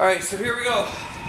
Alright, so here we go.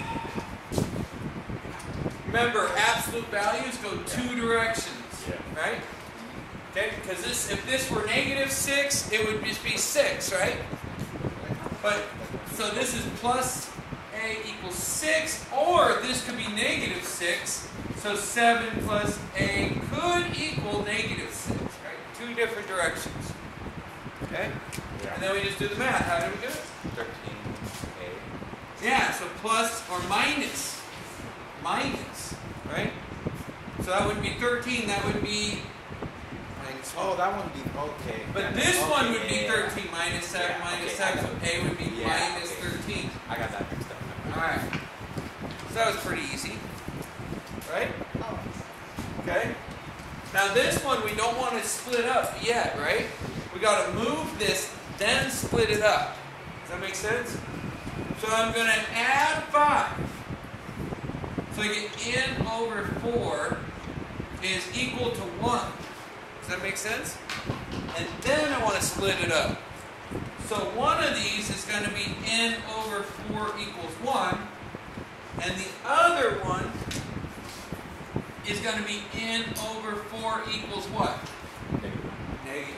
Remember, absolute values go two directions, right? Okay, because if this were -6, it would just be 6, right? But, so this is plus a equals 6, or this could be -6, so 7 plus a could equal -6, right? Two different directions. Okay? Yeah. And then we just do the math. How do we do it? 13a. Yeah, so plus or minus. Minus, right? So that would be 13, that would be minus 1. Oh, that one would be okay. But this one would be 13 minus 7 minus 7, so a would be minus 13. I got that mixed up. Alright. So that was pretty easy. Right? Okay. Now this one we don't want to split up yet, right? We got to move this, then split it up. Does that make sense? So I'm going to add 5. So I get n over 4 is equal to 1. Does that make sense? And then I want to split it up. So one of these is going to be n over 4 equals 1. And the other one is going to be n over 4 equals what? Negative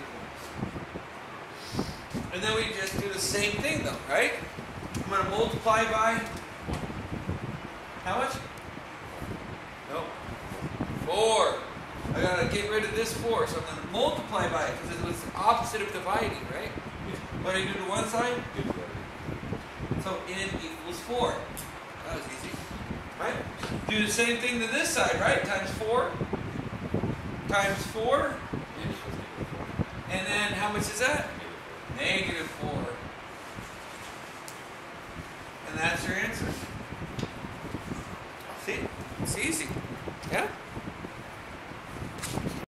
1. And then we just do the same thing though, right? I'm going to multiply by how much? Nope. 4. I got to get rid of this 4, so I'm going to multiply by it because it was the opposite of dividing, right? What do you do to one side? So n equals 4. That was easy. Right? Do the same thing to this side, right? Times 4. Times 4. And then how much is that? Negative 4. And that's your answer. See? It's easy. Yeah?